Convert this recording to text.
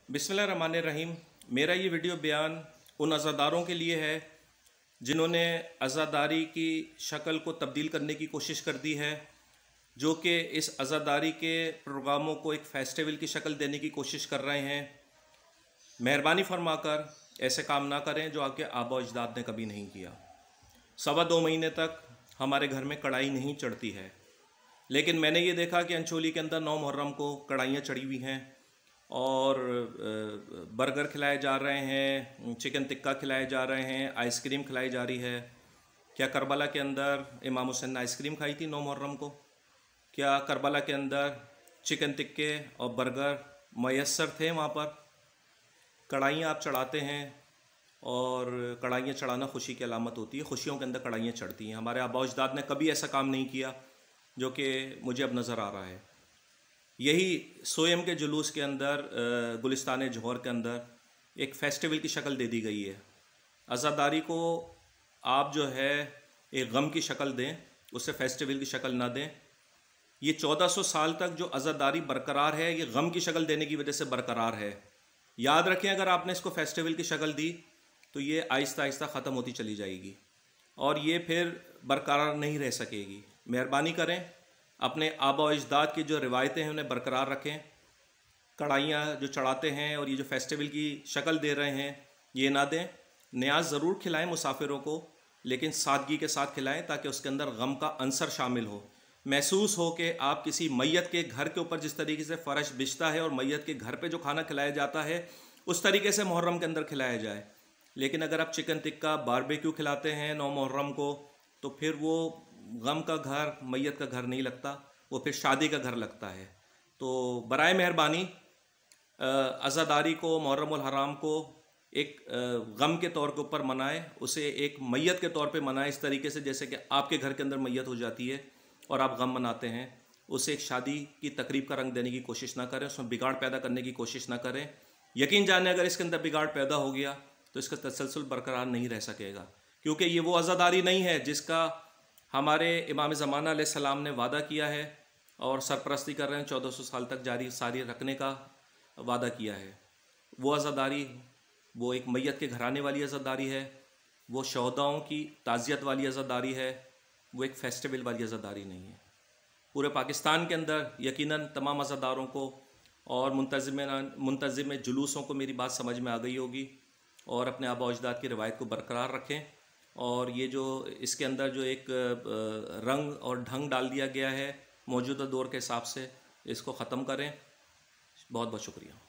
बिस्मिल्लाहिर्रहमानिर्रहीम। मेरा ये वीडियो बयान उन अज़ादारों के लिए है जिन्होंने अज़ादारी की शक्ल को तब्दील करने की कोशिश कर दी है, जो कि इस अज़ादारी के प्रोग्रामों को एक फेस्टिवल की शक्ल देने की कोशिश कर रहे हैं। मेहरबानी फरमाकर ऐसे काम ना करें जो आपके आबा अजदाद ने कभी नहीं किया। 2.25 महीने तक हमारे घर में कढ़ाई नहीं चढ़ती है, लेकिन मैंने ये देखा कि अंचोली के अंदर 9 मुहर्रम को कढ़ाइयाँ चढ़ी हुई हैं और बर्गर खिलाए जा रहे हैं, चिकन टिक्का खिलाए जा रहे हैं, आइसक्रीम खिलाई जा रही है। क्या करबला के अंदर इमाम हुसैन ने आइसक्रीम खाई थी 9 मुहर्रम को? क्या करबला के अंदर चिकन टिक्के और बर्गर मैसर थे? वहाँ पर कढ़ाइयाँ आप चढ़ाते हैं और कढ़ाइयाँ चढ़ाना खुशी की अलामत होती है। खुशियों के अंदर कढ़ाइयाँ चढ़ती हैं। हमारे आबा अजदाद ने कभी ऐसा काम नहीं किया जो कि मुझे अब नज़र आ रहा है। यही सोयम के जुलूस के अंदर गुलिस्तान जौहर के अंदर एक फ़ेस्टिवल की शक्ल दे दी गई है। अज़ादारी को आप जो है एक गम की शक्ल दें, उससे फ़ेस्टिवल की शक्ल ना दें। ये 1400 साल तक जो अज़ादारी बरकरार है, ये गम की शक्ल देने की वजह से बरकरार है। याद रखें, अगर आपने इसको फ़ेस्टिवल की शक्ल दी तो ये आहिस्ता आहिस्ता ख़त्म होती चली जाएगी और ये फिर बरकरार नहीं रह सकेगी। मेहरबानी करें, अपने आबा अजदाद की जो रिवायतें हैं उन्हें बरकरार रखें। कढ़ाइयाँ जो चढ़ाते हैं और ये जो फेस्टिवल की शक्ल दे रहे हैं, ये ना दें। न्याज ज़रूर खिलाएं मुसाफिरों को, लेकिन सादगी के साथ खिलाएं ताकि उसके अंदर गम का अंसर शामिल हो। महसूस हो कि आप किसी मैयत के घर के ऊपर जिस तरीके से फ़र्श बिछता है और मैयत के घर पे जो खाना खिलाया जाता है उस तरीके से मुहर्रम के अंदर खिलाया जाए। लेकिन अगर आप चिकन टिक्का बारबेक्यू खिलाते हैं 9 मुहर्रम को, तो फिर वो गम का घर, मैयत का घर नहीं लगता, वो फिर शादी का घर लगता है। तो बराए मेहरबानी अज़ादारी को, मुहर्रमुल हराम को एक गम के तौर के ऊपर मनाएं, उसे एक मैयत के तौर पे मनाएं, इस तरीके से जैसे कि आपके घर के अंदर मैयत हो जाती है और आप गम मनाते हैं। उसे एक शादी की तकरीब का रंग देने की कोशिश ना करें, उसमें बिगाड़ पैदा करने की कोशिश ना करें। यकीन जाने, अगर इसके अंदर बिगाड़ पैदा हो गया तो इसका तसलसल बरकरार नहीं रह सकेगा, क्योंकि ये वो अज़ादारी नहीं है जिसका हमारे इमाम ज़माना अलैहिस्सलाम ने वादा किया है और सरपरस्ती कर रहे हैं, 1400 साल तक जारी सारी रखने का वादा किया है। वो अज़ादारी, वो एक मैयत के घराने वाली अज़ादारी है, वो शहदाओं की ताज़ियत वाली अज़ादारी है, वो एक फ़ेस्टिवल वाली अज़ादारी नहीं है। पूरे पाकिस्तान के अंदर यकीनन तमाम अज़ादारों को और मुंतज़िम जुलूसों को मेरी बात समझ में आ गई होगी और अपने आबा अजदाद की रवायत को बरकरार रखें। और ये जो इसके अंदर जो एक रंग और ढंग डाल दिया गया है मौजूदा दौर के हिसाब से, इसको ख़त्म करें। बहुत बहुत शुक्रिया।